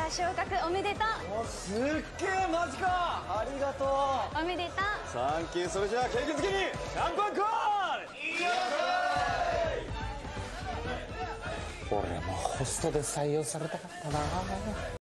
昇格おめでとう。 お、すっげえ、マジか。ありがとう。 おめでとう。 サンキュー。それじゃあ景気づけにシャンパンコール。俺もホストで採用されたかったな。